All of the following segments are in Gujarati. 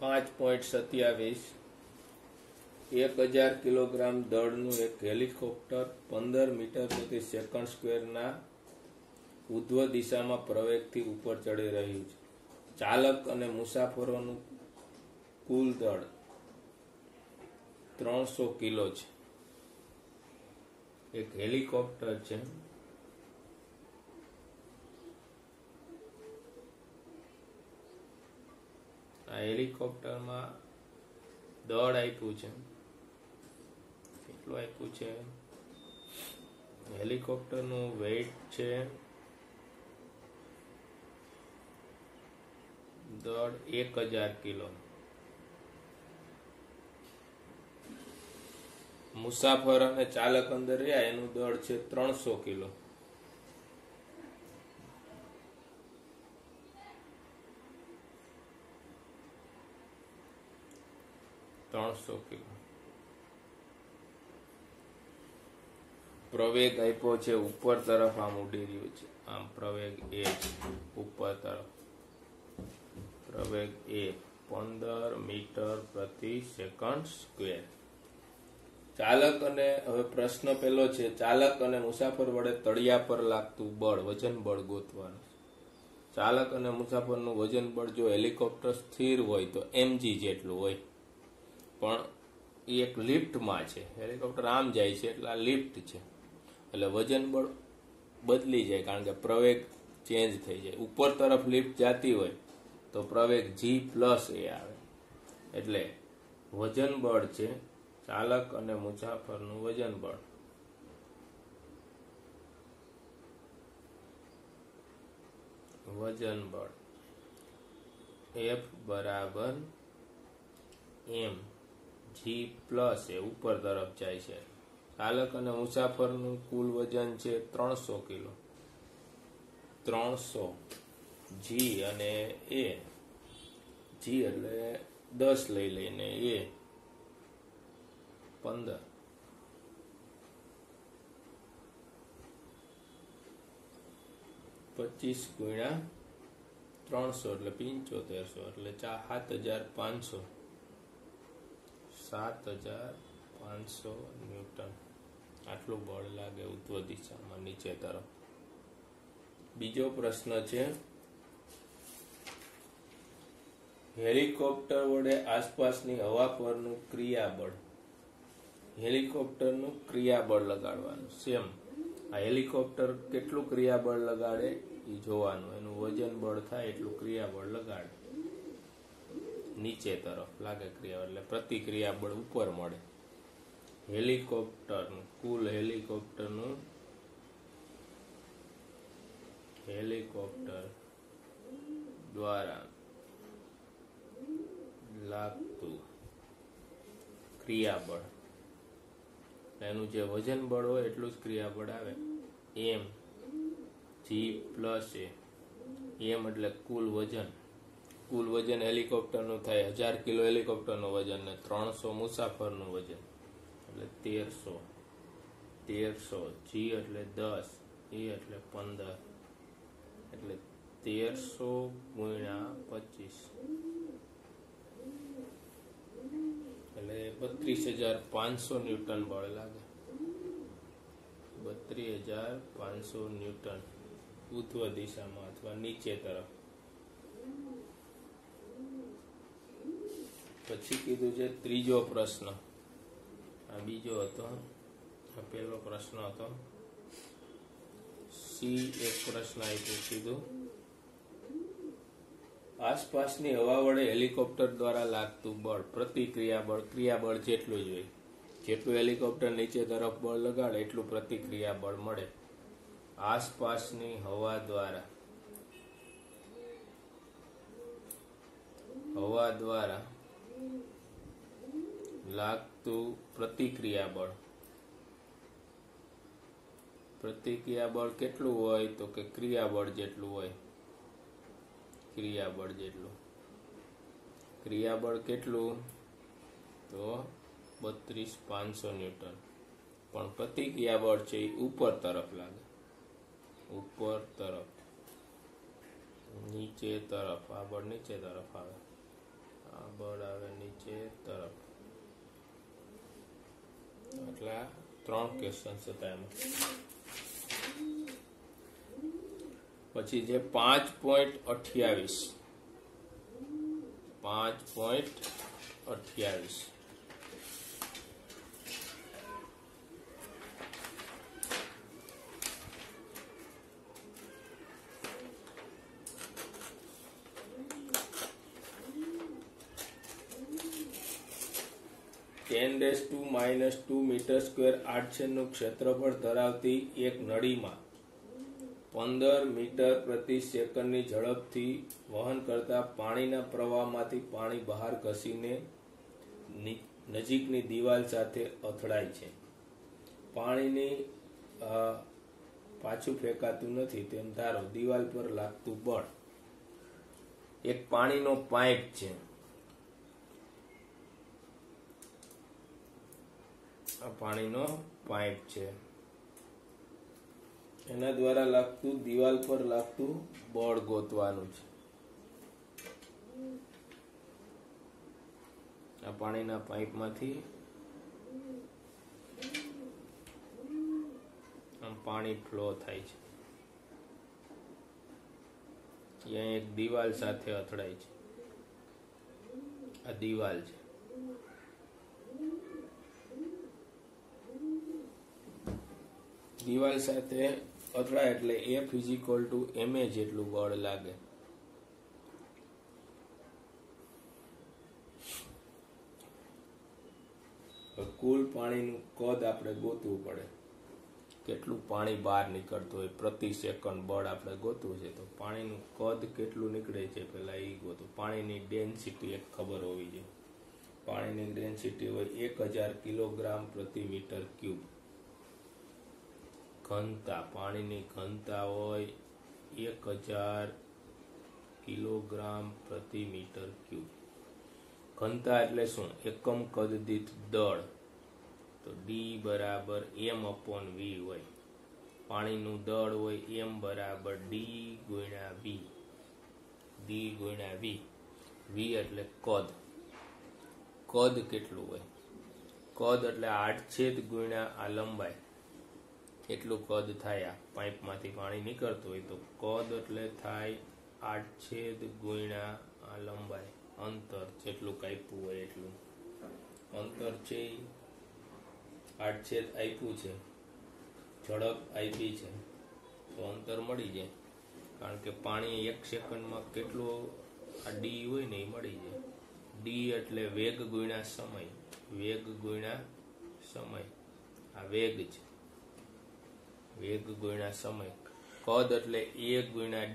5.27 1000 કિલોગ્રામ દળનું એક હેલિકોપ્ટર 15 મીટર પ્રતિ સેકન્ડ સ્ક્વેરના ઉધ્વ દિશામાં પ્રવેગથી ઉપર ચડી રહ્યું છે. ચાલક અને મુસાફરોનું કુલ દળ 300 કિલો છે. એક હેલિકોપ્ટર છે. આ હેલિકોપ્ટરમાં દળ આપ્યું છે. કેટલું આપ્યું છે? હેલિકોપ્ટરનું વેઇટ છે દળ 1000 કિલો. મુસાફર અને ચાલક અંદર રહ્યા એનું દળ છે 300 કિલો. પ્રવેગ આપ્યો છે ઉપર તરફ, આમ ઉડી રહ્યું છે. આમ પ્રવેગ એ ઉપર તરફ. પ્રવેગ એ 15 મીટર પ્રતિ સેકન્ડ સ્ક્વેર. ચાલક અને હવે પ્રશ્ન પેલો છે, ચાલક અને મુસાફર વડે તળિયા પર લાગતું બળ, વજન બળ ગોતવાનું. ચાલક અને મુસાફરનું વજન બળ જો હેલિકોપ્ટર સ્થિર હોય તો mg જેટલું હોય, પણ એ એક લિફ્ટમાં છે. હેલિકોપ્ટર આમ જાય છે એટલે આ લિફ્ટ છે, એટલે વજન બળ બદલી જાય, કારણ કે પ્રવેગ ચેન્જ થઈ જાય. ઉપર તરફ લિફ્ટ જતી હોય તો પ્રવેગ g પ્લસ એ આવે. એટલે વજન બળ છે ચાલક અને મુસાફરનું વજન બળ. વજન બળ F બરાબર m g પ્લસ એ ઉપર તરફ જાય છે. ચાલક અને મુસાફરનું કુલ વજન છે 300 કિલો. 300 g અને a. g એટલે 10 લઈ લઈને a 15. 25 ગુણ્યા 300 એટલે 7500 એટલે 7500. 7500 ન્યૂટન આટલું બળ લાગે ઉધ્વ દિશામાં નીચે તરફ. બીજો પ્રશ્ન છે, હેલિકોપ્ટર વડે આસપાસની હવા પરનું ક્રિયાબળ. હેલિકોપ્ટરનું ક્રિયાબળ લગાડવાનું. સેમ આ હેલિકોપ્ટર કેટલું ક્રિયાબળ લગાડે એ જોવાનું. એનું વજન બળ થાય એટલું ક્રિયાબળ લગાડે. નીચે તરફ લાગે ક્રિયાબળ એટલે પ્રતિક્રિયાબળ ઉપર મળે. હેલિકોપ્ટરનું કુલ હેલિકોપ્ટર દ્વારા લાગતું ક્રિયાબળ, એનું જે વજન બળ હોય એટલું જ ક્રિયાબળ આવે. m g plus a. m એટલે કુલ વજન. કુલ વજન હેલિકોપ્ટરનું થાય 1000 કિલો હેલિકોપ્ટરનું વજન ને 300 મુસાફરનું વજન એટલે 1300. 1300 g એટલે 10, e એટલે 15 એટલે 1300 ગુણ્યા 25 એટલે 32500 ન્યૂટન બળ લાગે. 32500 ન્યૂટન ઉધ્વ દિશામાં અથવા નીચે તરફ. પછી કીધું છે ત્રીજો પ્રશ્ન. આ બીજો હતો, આ પહેલો પ્રશ્ન હતો. સી એક પ્રશ્ન આપ્યું, કીધું આસપાસની હવા વડે હેલિકોપ્ટર દ્વારા લાગતું બળ, પ્રતિક્રિયાબળ, ક્રિયાબળ જેટલું જ હોય. જેટલું હેલિકોપ્ટર નીચે તરફ બળ લગાડે એટલું પ્રતિક્રિયાબળ મળે. આસપાસની હવા દ્વારા લાગતું પ્રતિક્રિયાબળ કેટલું હોય તો કે ક્રિયાબળ જેટલું હોય. ક્રિયાબળ કેટલું તો 32500 ન્યૂટન. પણ પ્રતિક્રિયાબળ છે એ ઉપર તરફ લાગે. ઉપર તરફ, નીચે તરફ. આ બળ નીચે તરફ આવે. આ બળ આવે નીચે તરફ. એટલે 3 ક્વેશ્ચન હતા એમાં. પછી જે 5.28 10⁻² મીટર સ્ક્વેર આડછેદનું ક્ષેત્રફળ ધરાવતી એક નળીમાં 15 મીટર પ્રતિ સેકન્ડની ઝડપથી વહન કરતા પાણીના પ્રવાહમાંથી પાણી બહાર ઘસીને નજીકની દિવાલ સાથે અથડાય છે. પાણીની પાછું ફેંકાતું નથી તેમ ધારો. દિવાલ પર લાગતું બળ. એક પાણીનો પાઇપ છે. આ પાણીનો પાઇપ છે. એના દ્વારા લાગતું દિવાલ પર લાગતું બળ ગોતવાનું છે. આ પાણીના પાઇપમાંથી આમ પાણી ફ્લો થાય છે. અહીંયા એક દિવાલ સાથે અથડાય છે. આ દિવાલ છે. દિવાલ સાથે અથડાય એટલે F = ma જેટલું બળ લાગે. કુલ પાણીનું કદ આપણે ગોતવું પડે. કેટલું પાણી બહાર નીકળતું હોય પ્રતિ સેકન્ડ બળ આપણે ગોતવું છે. તો પાણીનું કદ કેટલું નીકળે છે પેલા એ ગોતવું. પાણીની ડેન્સિટી એક ખબર હોવી જોઈએ. પાણીની ડેન્સિટી હોય 1000 કિલોગ્રામ પ્રતિ મીટર ક્યુબ. ઘનતા, પાણીની ઘનતા હોય 1000 કિલોગ્રામ પ્રતિ મીટર ક્યુબ. ઘનતા એટલે શું? એકમ કદ દીઠ દળ. તો D = m/v હોય. પાણીનું દળ હોય m = d × v. d × v. v એટલે કદ. કદ કેટલું હોય? કદ એટલે આડછેદ ગુણ્યા આ લંબાઈ. એટલું કદ થાય. આ પાઇપમાંથી પાણી નીકળતું હોય તો કદ એટલે થાય આડછેદ ગુણ્યા આ લંબાઈ. અંતર જેટલું કાપ્યું હોય એટલું અંતર છે. આડછેદ આપ્યું છે, ઝડપ આપી છે તો અંતર મળી જાય. કારણ કે પાણી 1 સેકન્ડમાં કેટલું આ d હોય ને એ મળી જાય. d એટલે વેગ ગુણ્યા સમય. વેગ ગુણ્યા સમય. આ વેગ છે. વેગ ગુણ્યા સમય. કદ એટલે a × d.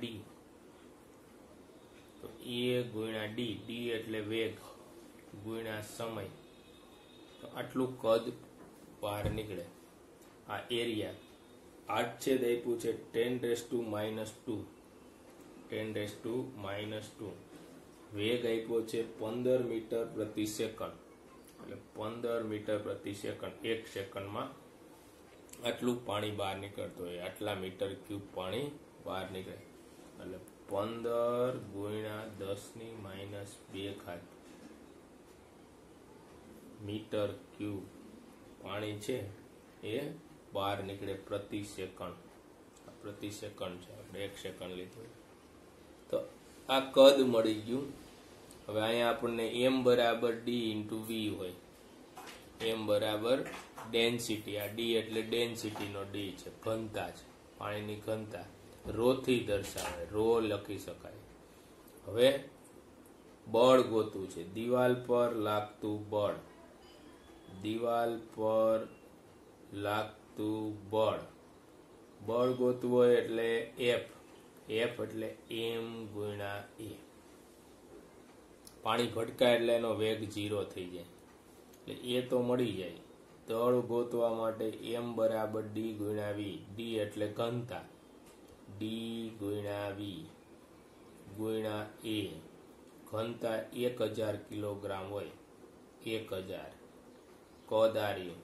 તો a × d. d એટલે વેગ ગુણ્યા સમય. તો આટલું કદ બહાર નીકળે. આ એરિયા આડછેદ આપ્યું છે 10⁻². 10⁻². વેગ આપ્યો છે 15 મીટર પ્રતિ સેકન્ડ. એટલે 15 મીટર પ્રતિ સેકન્ડ. 1 સેકન્ડમાં આટલું પાણી બહાર નીકળતું હોય. આટલા મીટર ક્યુબ પાણી બહાર નીકળે. એટલે 15 × 10⁻². મીટર ક્યુબ પાણી છે એ બહાર નીકળે પ્રતિ સેકન્ડ. પ્રતિ સેકન્ડ છે. આપણે 1 સેકન્ડ લીધું. તો આ કદ મળી ગયું. હવે અહીંયા આપણને m = d × v હોય. m = density. આ d એટલે ડેન્સિટીનો d છે. ઘનતા છે. પાણીની ઘનતા ρ થી દર્શાવે. ρ લખી શકાય. હવે બળ ગોતવું છે. દિવાલ પર લાગતું બળ. દિવાલ પર લાગતું બળ. બળ ગોતવું હોય એટલે F. F એટલે m × a. પાણી ભટકાય એટલે એનો વેગ 0 થઈ જાય. એટલે એ તો મળી જાય. દળ ગોતવા માટે m = d × v. d એટલે ઘનતા. d × v × a. ઘનતા 1000 કિલોગ્રામ હોય. 1000. કદ આર્યું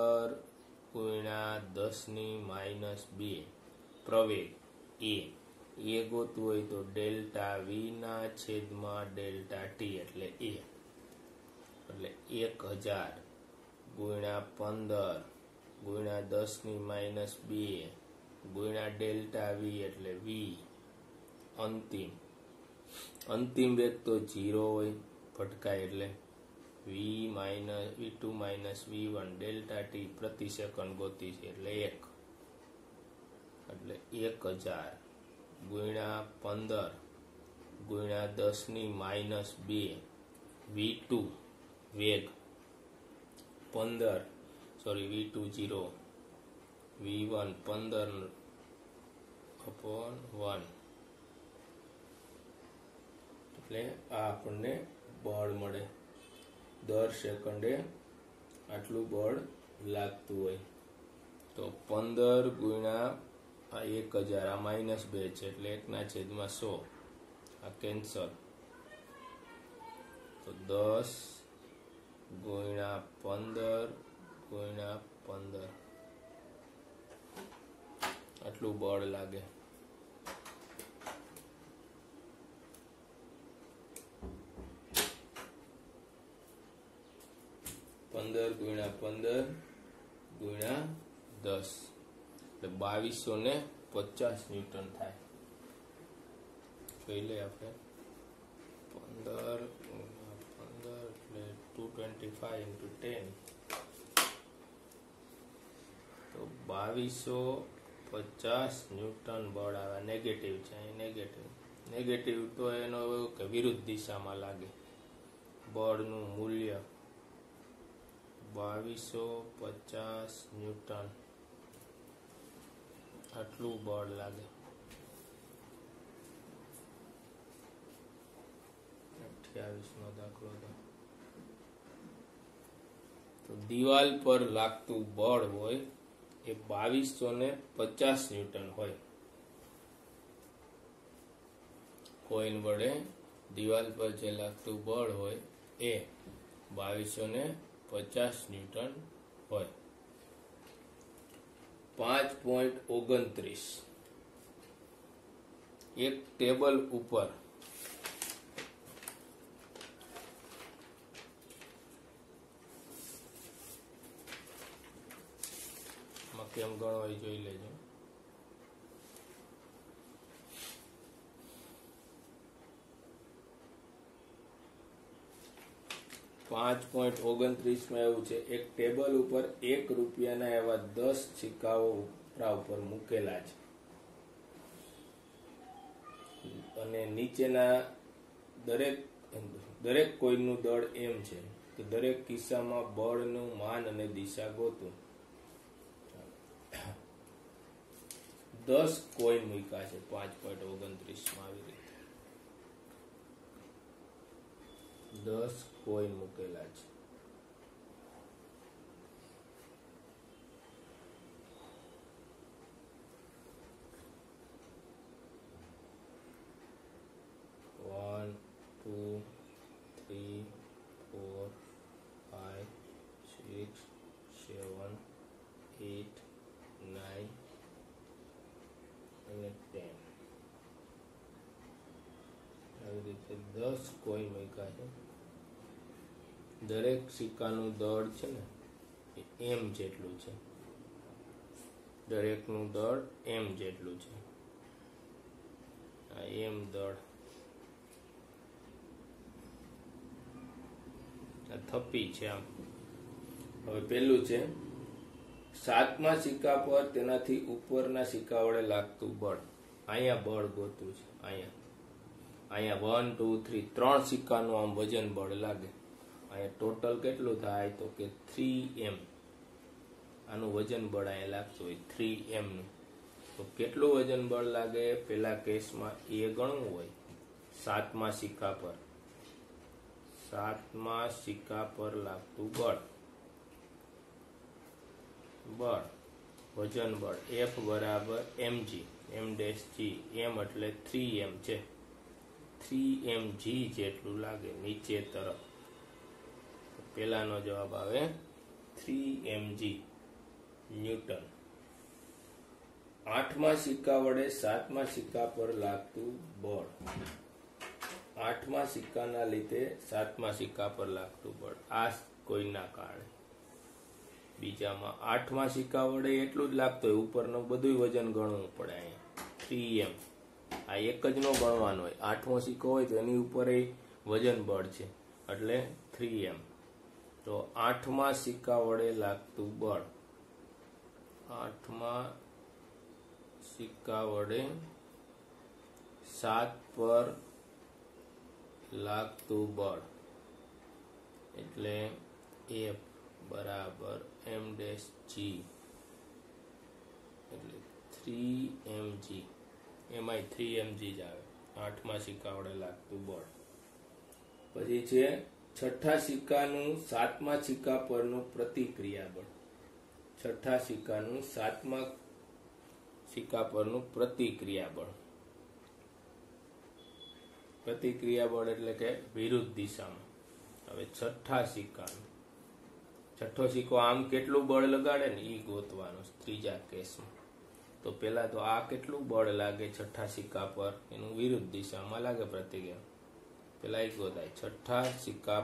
15 × 10⁻². પ્રવેગ a. એ ગોતવું હોય તો ડેલ્ટા વી ના છેદમાં ડેલ્ટા ટી એટલે એ, એટલે 1000 ગુણ્યા 15 ગુણ્યા 10⁻2 ગુણ્યા ડેલ્ટા વી એટલે વી અંતિમ વેગ તો 0 હોય ભટકાય એટલે v2 v1 ડેલ્ટા ટી પ્રતિ સેકન્ડ ગોતી છે એટલે 1, એટલે 1000 ગુણ્યા 15 ગુણ્યા 10⁻2 v2 વેગ v2 0 v1 15/1 એટલે આ આપણને બળ મળે. દર સેકન્ડે આટલું બળ લાગતું હોય તો 15 ગુણ્યા 1000 આ -2 છે એટલે 1/100 આ કેન્સલ, તો 10 ગુણ્યા 15 ગુણ્યા 15 આટલું બળ લાગે. પંદર ગુણ્યા 15 ગુણ્યા 10 એટલે 2250 ન્યૂટન થાય. જોઈ લે આપણે 15 ગુણ્યા 15 એટલે 225 × 10 તો 2250 ન્યૂટન બળ આવે. નેગેટિવ છે, અહીં નેગેટિવ તો એનો કે વિરુદ્ધ દિશામાં લાગે. બળનું મૂલ્ય 2250 ન્યૂટન આટલું બળ લાગે. 28નો દાખલો તો દિવાલ પર લાગતું બળ હોય એ 2250 ન્યૂટન હોય. કોઈન વડે દિવાલ પર જે લાગતું બળ હોય એ 2250 ન્યૂટન હોય. 5.29 એક ટેબલ ઉપર કેમ ગણવાય જોઈ લેજો. 5.29 માં એવું છે, એક ટેબલ ઉપર 1 રૂપિયાના એવા 10 સિક્કાઓ ઉપરા ઉપર મૂકેલા છે અને નીચેના દરેક કોઈનું દળ એમ છે કે દરેક કિસ્સામાં બળનું માન અને દિશા ગોતું. 10 કોઈન મૂક્યા છે 5.29 માં આવી રીતે 10 કોઈન મૂકેલા છે. One, 2, 3, 4, 5, 6, 7, 8, 9 અને 10 આવી રીતે 10 કોઈન મૂક્યા છે. દરેક સિક્કાનું દળ છે ને એ એમ જેટલું છે. દરેકનું દળ એમ જેટલું છે. આ એમ દળ થપ્પી છે. આમ હવે પેલું છે 7મા સિક્કા પર તેનાથી ઉપરના સિક્કા વડે લાગતું બળ. અહીંયા બળ ગોતવું છે. અહીંયા 1 2 3 3 સિક્કાનું આમ વજન બળ લાગે. અહીંયા ટોટલ કેટલું થાય તો કે 3m. આનું વજન બળ અહીંયા લાગતું હોય 3m નું. તો કેટલું વજન બળ લાગે? પેલા કેસમાં એ ગણવું હોય 7મા સિક્કા પર. 7મા સિક્કા પર લાગતું બળ વજન બળ F બરાબર mg. m' g. m એટલે 3m છે. 3mg જેટલું લાગે નીચે તરફ. પેલાનો જવાબ આવે 3mg ન્યૂટન. 8મા સિક્કા વડે 7મા સિક્કા પર લાગતું બળ. 8મા સિક્કાના લીધે 7મા સિક્કા પર લાગતું બળ, આ કોઈના કારણે. બીજામાં 8મા સિક્કા વડે એટલું જ લાગતું હોય, ઉપરનું બધું વજન ગણવું પડે. અહીંયા 3m, આ એક જ નો ગણવાનો હોય. 8મો સિક્કો હોય તો એની ઉપર વજન બળ છે એટલે 3m. તો 8મા સિક્કા વડે લાગતું બળ, 8મા સિક્કા વડે 7 પર લાગતું બળ એટલે F બરાબર m ડેશ g એટલે 3mg. એમાંય 3mg જ આવે. 8મા સિક્કા વડે લાગતું બળ. પછી છે છઠ્ઠા સિક્કાનું 7મા સિક્કા પરનું પ્રતિક્રિયા બળ. છઠ્ઠા સિક્કાનું 7મા સિક્કા પરનું પ્રતિક્રિયા બળ. પ્રતિક્રિયા બળ એટલે કે વિરુદ્ધ દિશામાં. હવે છઠ્ઠા સિક્કાનું, છઠ્ઠો સિક્કો આમ કેટલું બળ લગાડે ને એ ગોતવાનું ત્રીજા કેસમાં. તો પેલા તો આ કેટલું બળ લાગે છઠ્ઠા સિક્કા પર, એનું વિરુદ્ધ દિશામાં લાગે પ્રતિક્રિયા. પેલા એક ગોતાય છઠ્ઠા સિક્કા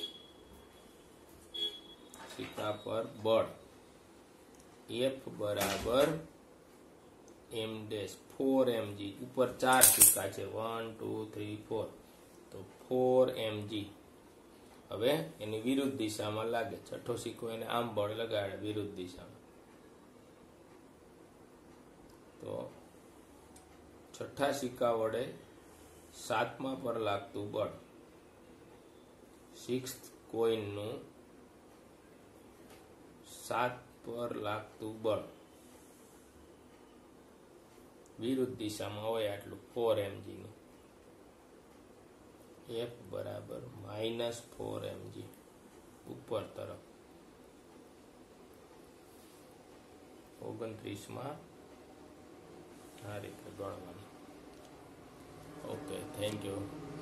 પર બળ F બરાબર m ડેશ 4mg. ઉપર 4 સિક્કા છે, 1 2 3 4, તો 4mg. હવે એની વિરુદ્ધ દિશામાં લાગે. છઠ્ઠો સિક્કો એને આમ બળ લગાડે વિરુદ્ધ દિશામાં. તો છઠ્ઠા સિક્કા વડે 7મા પર લાગતું બળ, 6th કોઈનનું 7 પર લાગતું બળ વિરુદ્ધ દિશામાં હોય આટલું 4mg નું. F બરાબર -4mg ઉપર તરફ. 29માં આ રીતે ગણવાનું. Okay, thank you.